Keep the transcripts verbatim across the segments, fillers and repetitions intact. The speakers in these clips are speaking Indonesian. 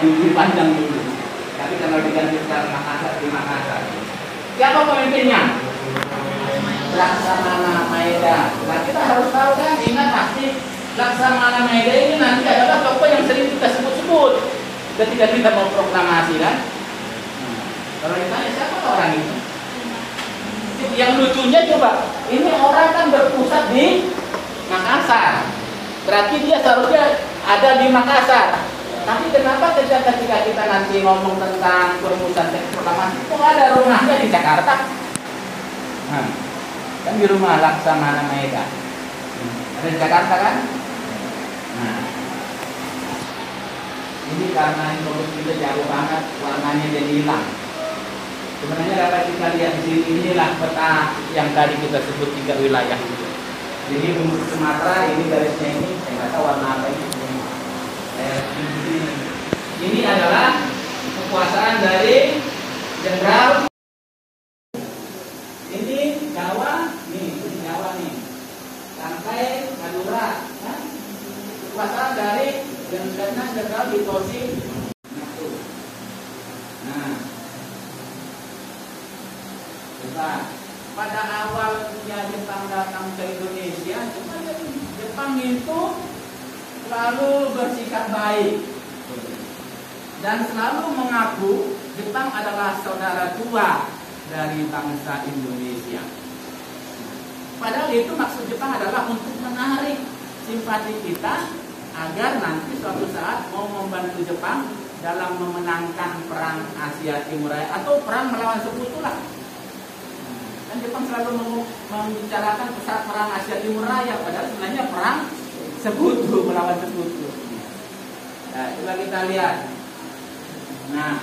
di Padang dulu. Tapi kalau diganti sekarang Makassar di Makassar. Siapa pemimpinnya? Laksamana Maeda. Nah kita harus tahu kan, ingat pasti Laksamana Maeda ini nanti adalah tokoh yang sering kita sebut-sebut ketika kita mau proklamasi kan. Nah, kalau ditanya siapa orang itu? Yang lucunya coba, ini orang kan berpusat di Makassar. Berarti dia seharusnya ada di Makassar. Tapi kenapa ketika kita nanti ngomong tentang perumusan teks proklamasi, kok ada rumahnya di Jakarta? Nah, kan di rumah Laksamana Maeda. Ada di Jakarta kan? Nah, ini karena menurut kita jauh banget, warnanya jadi hilang. Sebenarnya dapat kita lihat di sini, inilah peta yang tadi kita sebut tiga wilayah itu. Jadi untuk Sumatera ini garisnya ini, saya nggak tahu warna apa ini. Eh, ini. ini adalah kekuasaan dari Jenderal. Ini Jawa, nih, ini Jawa nih. Sampai Madura, kan? Kekuasaan dari Jenderal Ditosi. Nah, coba pada awalnya Jepang datang ke Indonesia, cuma Jepang itu selalu bersikap baik dan selalu mengaku Jepang adalah saudara tua dari bangsa Indonesia. Padahal itu maksud Jepang adalah untuk menarik simpati kita agar nanti suatu saat mau membantu Jepang dalam memenangkan perang Asia Timur Raya atau perang melawan sekutu lah. Kan Jepang selalu membicarakan saat perang Asia Timur Raya, padahal sebenarnya perang sekutu melawan sekutu. Nah, coba kita lihat. Nah,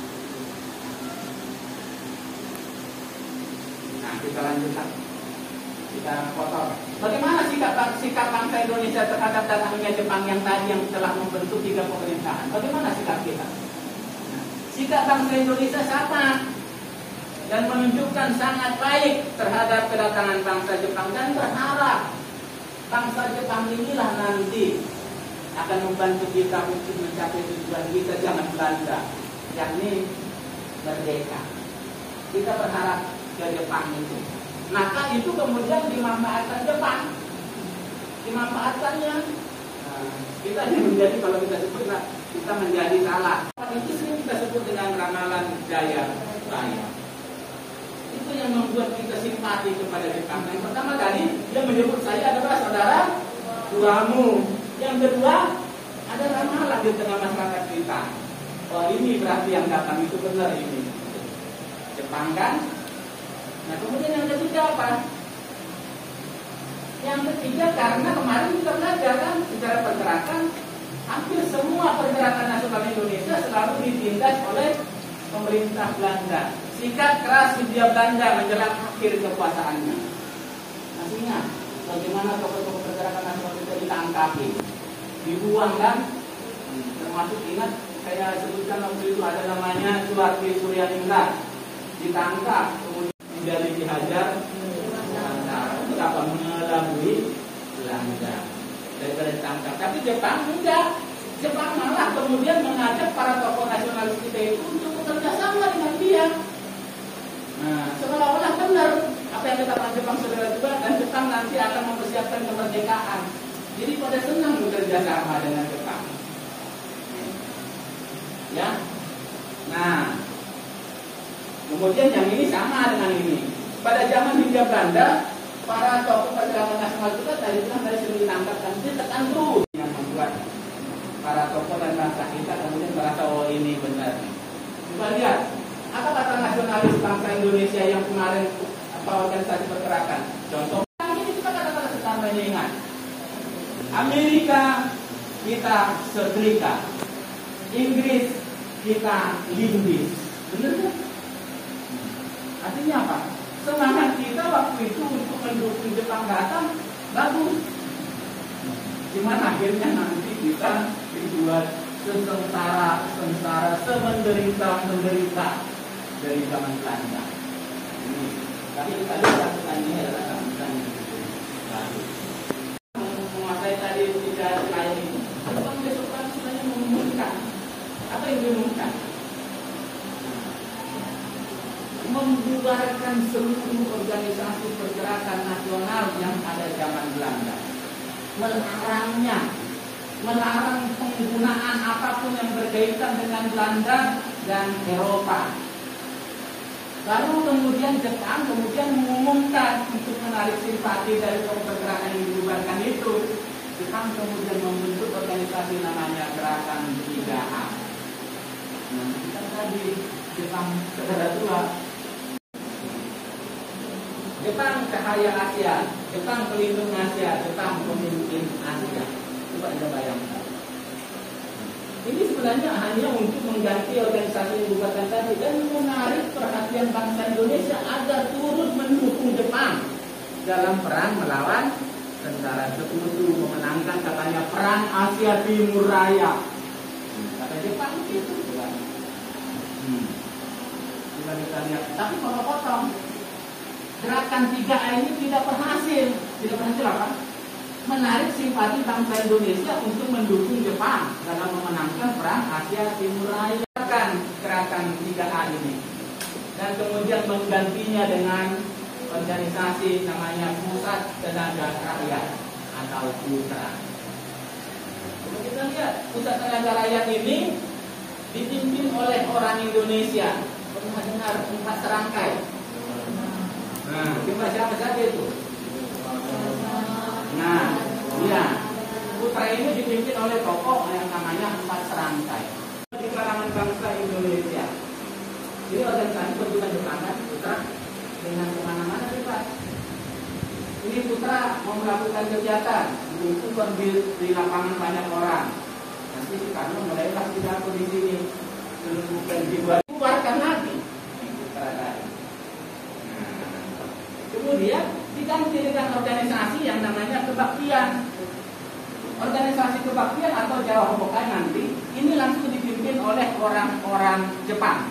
nah kita lanjutkan. Kita potong. Bagaimana sikap sikap bangsa Indonesia terhadap datangnya Jepang yang tadi yang telah membentuk tiga pemerintahan? Bagaimana sikap kita? Nah, sikap bangsa Indonesia sama dan menunjukkan sangat baik terhadap kedatangan bangsa Jepang dan berharap bangsa Jepang inilah nanti akan membantu kita untuk mencapai tujuan kita zaman Belanda, yakni merdeka. Kita berharap ke Jepang itu. Maka itu kemudian dimanfaatkan Jepang, dimanfaatkannya. Nah, kita menjadi, kalau kita sebut, nah, kita menjadi salah. Itu sering kita sebut dengan ramalan Jaya Raya. Itu yang membuat kita simpati kepada Jepang. Yang pertama tadi dia menyebut saya adalah saudara tuamu. Yang kedua ada ramalan di tengah masyarakat kita. Oh ini berarti yang datang itu benar ini Jepang kan? Nah kemudian yang ketiga apa? Yang ketiga karena kemarin kita belajar kan secara pergerakan hampir semua pergerakan nasional Indonesia selalu ditindas oleh pemerintah Belanda. Sikap keras Hindia Belanda menjelang akhir kekuasaannya. Masih ingat bagaimana tokoh-tokoh pergerakan nasional itu ditangkapi, dibuang kan? Termasuk ingat saya sebutkan waktu itu ada namanya Suwardi Suryaningrat, ditangkap kemudian menjadi dihajar Belanda. Untuk apa? Mengelabui Belanda daripada ditangkap. Tapi Jepang enggak. Jepang malah kemudian mengajak para tokoh nasionalis kita itu untuk bekerja sama dengan dia. Nah, seolah-olah benar apa yang dikatakan Jepang saudara juga, dan Jepang nanti akan mempersiapkan kemerdekaan. Jadi pada senang bekerja sama dengan Jepang. Ya. Nah, kemudian yang ini sama dengan ini. Pada zaman Hindia Belanda, para tokoh pergerakan nasional kita tadi bilang tadi sering ditangkap dan ditekan terus yang membuat para tokoh dan bangsa kita kemudian merasa oh ini benar. Coba lihat. Apa kata nasionalis bangsa Indonesia yang kemarin apa organisasi pergerakan? Contoh, ini kita kata-kata setamanya ingat. Amerika kita setrika, Inggris kita linggis, benar kan? Artinya apa? Semangat kita waktu itu untuk mendukung Jepang datang bagus. Cuman akhirnya nanti kita dibuat sesengsara, sengsara, semenderita, menderita dari zaman Belanda. Ini, tapi kita lihat pertanyaannya adalah sambutan yang bagus. Menguasai tadi tidak lain itu. Jepang besok kan sebenarnya mengumumkan apa yang seluruh organisasi pergerakan nasional yang ada zaman Belanda, melarangnya, melarang penggunaan apapun yang berkaitan dengan Belanda dan Eropa. Lalu kemudian Jepang kemudian mengumumkan untuk menarik simpati dari pergerakan yang dibubarkan itu. Jepang kemudian membentuk organisasi namanya Gerakan tiga A. Nah, kita tadi Jepang saudara tua. Jepang cahaya Asia, Jepang pelindung Asia, Jepang pemimpin Asia. Coba Anda bayangkan. Ini sebenarnya hanya untuk mengganti organisasi yang dibubarkan tadi dan menarik perhatian bangsa Indonesia agar turut mendukung Jepang dalam perang melawan tentara Sekutu, memenangkan katanya perang Asia Timur Raya. Kata Jepang itu bukan. Hmm. Coba kita lihat. Tapi kalau potong, Gerakan tiga A ini tidak berhasil. Tidak berhasil apa? Menarik simpati bangsa Indonesia untuk mendukung Jepang dalam memenangkan perang Asia Timur Raya. Gerakan tiga A ini dan kemudian menggantinya dengan organisasi namanya Pusat Tenaga Rakyat atau PUTRA. Kalau kita lihat Pusat Tenaga Rakyat ini dipimpin oleh orang Indonesia. Pernah dengar empat serangkai? Nah, coba siapa saja itu? Nah, iya. Putra ini dipimpin oleh tokoh yang namanya Empat Serangkai di kalangan bangsa Indonesia. Jadi organisasi bertugas Jepang, Putra dengan kemana-mana Pak. Ini Putra mau melakukan kegiatan, dikumpulkan di, di lapangan banyak orang. Nanti Soekarno mulailah pidato di sini, dan dibubarkan lagi. Kemudian diganti dengan organisasi yang namanya kebaktian. Organisasi kebaktian atau Jawa Hobokan nanti ini langsung dipimpin oleh orang-orang Jepang.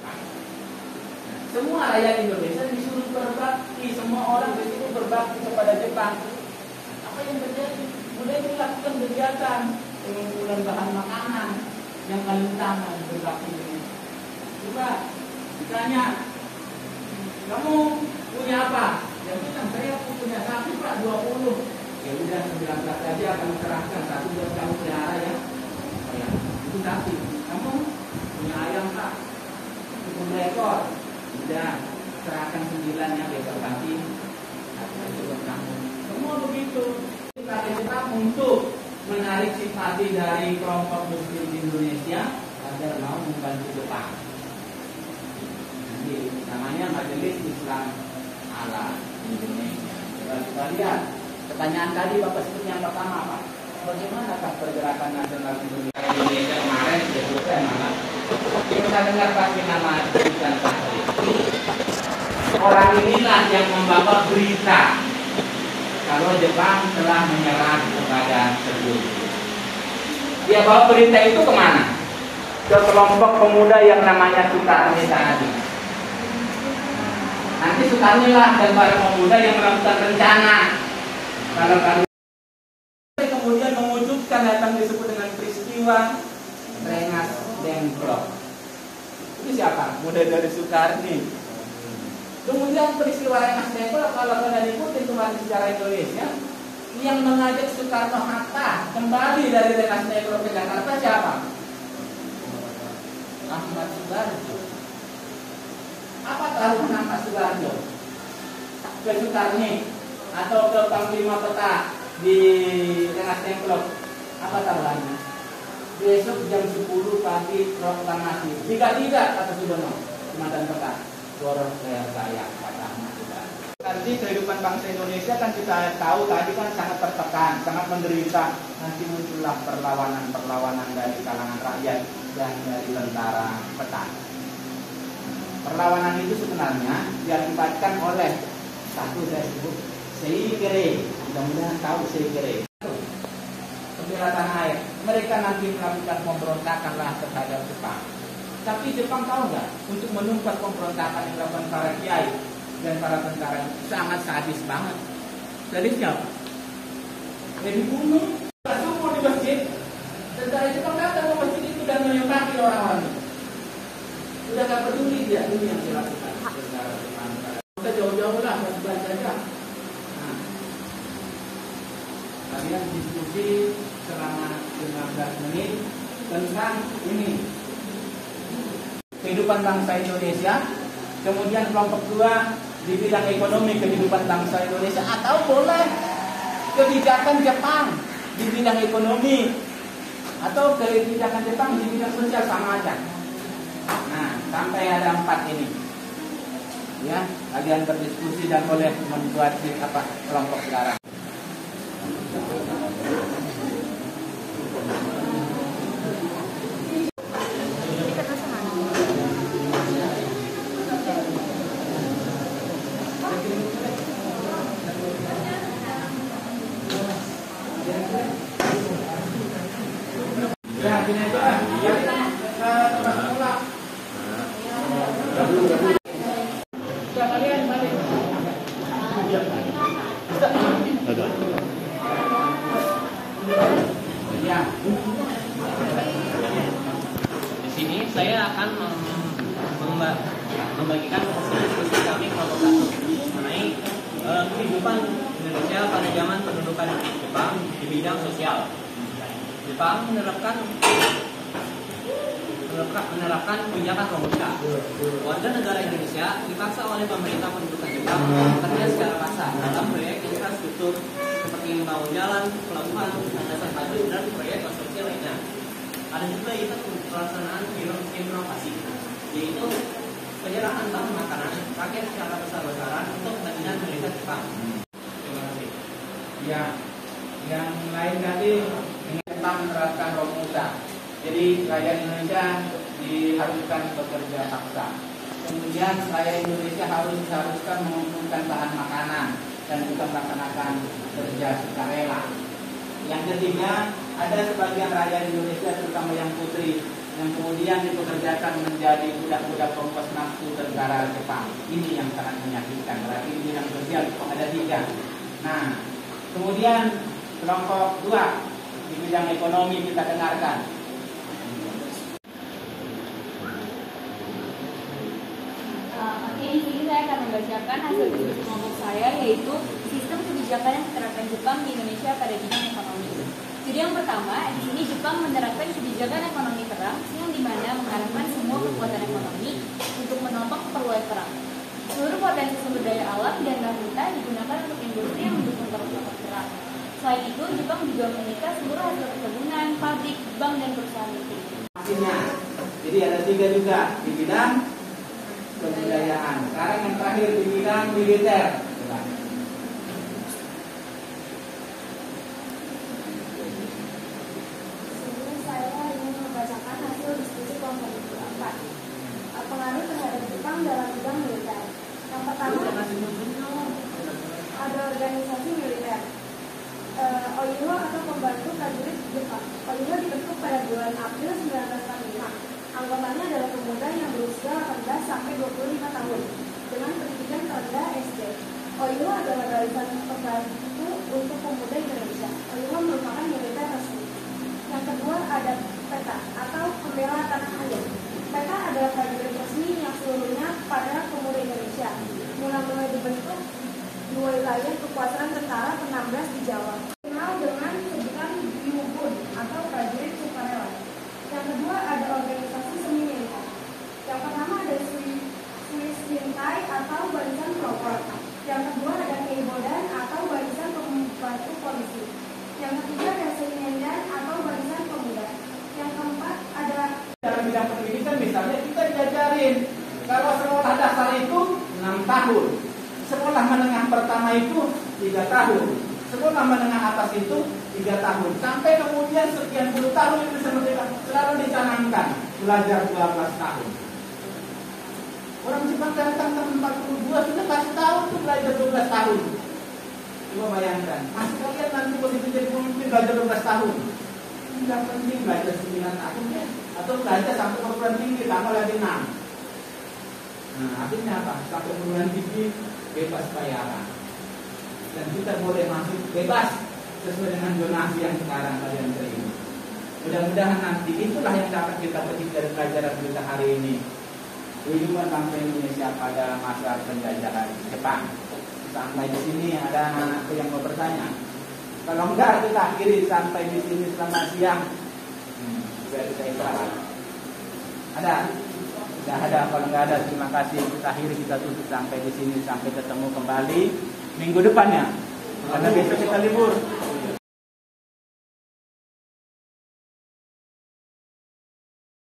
Semua rakyat Indonesia disuruh berbakti, semua orang disuruh berbakti kepada Jepang. Apa yang terjadi? Mulai dilakukan kegiatan pengumpulan bahan makanan yang paling utama berbakti ini. Coba ditanya, kamu punya apa? Ya bilang, saya punya sapi Pak dua puluh. Ya udah sembilan belas saja akan serahkan, satu buat kamu pelihara ya. Oh ya, itu sapi. Kamu punya ayam Pak? sepuluh ekor. Udah serahkan sembilan yang besok pagi. Satu aja buat kamu. Semua begitu. Kita Jepang untuk menarik simpati dari kelompok Muslim di Indonesia agar mau membantu Jepang. Nanti namanya Majelis Islam ala Indonesia. Kita lihat pertanyaan tadi Bapak sebut yang pertama Pak, bagaimanakah pergerakan nasional Indonesia Indonesia kemarin disebutkan malah kita dengar pasti nama Sultan Syahrir. Orang inilah yang membawa berita kalau Jepang telah menyerah kepada Sekutu. Dia bawa berita itu kemana? Ke kelompok pemuda yang namanya Sukarni tadi. Nanti Soekarno lah dan para pemuda yang melakukan rencana. Kalau kami kemudian mewujudkan datang disebut dengan peristiwa Rengas Dengklok. Ini siapa? Mulai dari Soekarno. Kemudian peristiwa Rengas Dengklok kalau kalian ikutin kembali sejarah Indonesia, yang mengajak Soekarno Hatta kembali dari Rengas Dengklok ke Jakarta siapa? Ahmad Subarjo. Apa taruhan Ahmad Subarjo ke Soekarno atau ke Panglima Peta di Rengas Dengklok? Apa taruhannya? Besok jam sepuluh pagi proklamasi. Tiga-tiga kata Sudono, Komandan Peta. Dorong saya saya kata Ahmad Subarjo. Nanti kehidupan bangsa Indonesia kan kita tahu tadi kan sangat tertekan, sangat menderita. Nanti muncullah perlawanan-perlawanan dari kalangan rakyat dan dari tentara petani. Perlawanan itu sebenarnya diakibatkan oleh satu saya sebut Seikere, mudah-mudahan tahu Seikere. Pembela tanah air, mereka nanti melakukan pemberontakanlah terhadap Jepang. Tapi Jepang tahu nggak, untuk menumpas pemberontakan yang dilakukan para kiai dan para tentara sangat sadis banget. Sadis siapa? Jadi bunuh, subuh di masjid. Tentara Jepang datang ke masjid itu dan menembaki orang-orang itu. Sudah gak peduli dia, ini yang dilakukan. saja. Nah, kalian diskusi selama lima belas menit tentang ini kehidupan bangsa Indonesia. Kemudian kelompok dua di bidang ekonomi kehidupan bangsa Indonesia, atau boleh kebijakan Jepang di bidang ekonomi atau kebijakan Jepang di bidang sosial, sama aja. Nah, sampai ada empat ini. Ya, kalian berdiskusi dan boleh membuat apa kelompok sekarang. Ya, gini aja. Ya, tempat semula. Ya, kalian balik. Ada. Ya. Di sini saya akan mem- memba- membagikan diskusi kami kelompok satu mengenai eh, kehidupan Indonesia pada zaman pendudukan Jepang di bidang sosial. Jepang menerapkan menerapkan, menerapkan kebijakan robusta. Warga negara Indonesia dipaksa oleh pemerintah pendudukan Jepang bekerja secara paksa dalam proyek infrastruktur seperti membangun jalan, pelabuhan, landasan batu, dan proyek konstruksi lainnya. Ada juga itu pelaksanaan inovasi, yaitu penyerahan bahan makanan rakyat secara besar-besaran untuk kepentingan militer Jepang. Terima kasih. Ya, yang lain tadi tentang menerapkan robusta. Jadi rakyat Indonesia diharuskan bekerja paksa. Kemudian rakyat Indonesia harus diharuskan mengumpulkan bahan makanan dan juga melaksanakan kerja sukarela. Yang ketiga, ada sebagian rakyat Indonesia terutama yang putri yang kemudian dipekerjakan menjadi budak-budak kompos nafsu tentara Jepang. Ini yang sangat menyakitkan. Berarti ini yang sosial ada tiga. Nah, kemudian kelompok dua di bidang ekonomi kita dengarkan. Uh, Oke, di sini saya akan membacakan hasil diskusi kelompok saya, yaitu sistem kebijakan yang diterapkan Jepang di Indonesia pada bidang ekonomi. Jadi yang pertama, di sini Jepang menerapkan kebijakan ekonomi perang yang dimana mengarahkan semua kekuatan ekonomi untuk menopang keperluan perang. Seluruh potensi sumber daya alam dan hutan digunakan untuk industri yang mendukung keperluan perang. Selain itu, Jepang juga menyita seluruh hasil perkebunan, pabrik, bank, dan perusahaan listrik. Jadi ada tiga juga di bidang kebudayaan. Sekarang yang terakhir di bidang militer. Saya ingin membacakan hasil diskusi kelompok empat. Pengaruh terhadap Jepang dalam bidang militer. Yang pertama, ada organisasi militer. Uh, O I H O atau Pembantu Prajurit Jepang. O I H O dibentuk pada bulan April seribu sembilan ratus enam puluh lima. Anggotanya adalah pemuda yang berusia delapan belas sampai dua puluh lima tahun dengan pendidikan terendah S D. O I H O adalah barisan pembantu untuk pemuda Indonesia. O I H O merupakan militer resmi. Yang kedua ada P E T A atau Pembela Tanah Air. P E T A adalah prajurit resmi yang seluruhnya pada pemuda Indonesia. Mula-mula dibentuk di wilayah kekuasaan tentara ke enam belas di Jawa. Kenal dengan sebutan Yubun atau prajurit sukarela. Yang kedua ada organisasi semi militer. Yang pertama ada Swiss Lintai atau barisan pelopor. Yang kedua ada Keibodan atau barisan pembantu polisi. Yang ketiga ada Seinendan atau barisan pemuda. Yang keempat ada dalam bidang pendidikan misalnya kita diajarin kalau sekolah dasar itu enam tahun, sekolah menengah pertama itu tiga tahun, sekolah menengah atas itu tiga tahun, sampai kemudian sekian puluh tahun itu selalu dicanangkan belajar dua belas tahun. Orang Jepang datang tahun empat puluh dua sudah kasih tahu tuh belajar dua belas tahun. Coba bayangkan, masih kalian nanti begitu jadi pemimpin belajar dua belas tahun. Tidak penting belajar sembilan tahun ya, atau belajar sampai perguruan tinggi tambah lagi enam. Nah, artinya apa? Sampai perguruan tinggi bebas bayaran. Dan kita boleh masuk bebas sesuai dengan donasi yang sekarang kalian terima. Mudah-mudahan nanti itulah yang dapat kita petik dari pelajaran kita hari ini. Kehidupan bangsa Indonesia pada masa penjajahan Jepang. Sampai di sini ada anakku yang mau bertanya. Kalau enggak kita akhiri sampai di sini selamat siang. Hmm, sudah kita istirahat. Ada? Tidak ada. Kalau enggak ada, terima kasih. Kita akhiri, kita tutup sampai di sini, sampai ketemu kembali minggu depannya. Karena besok kita libur.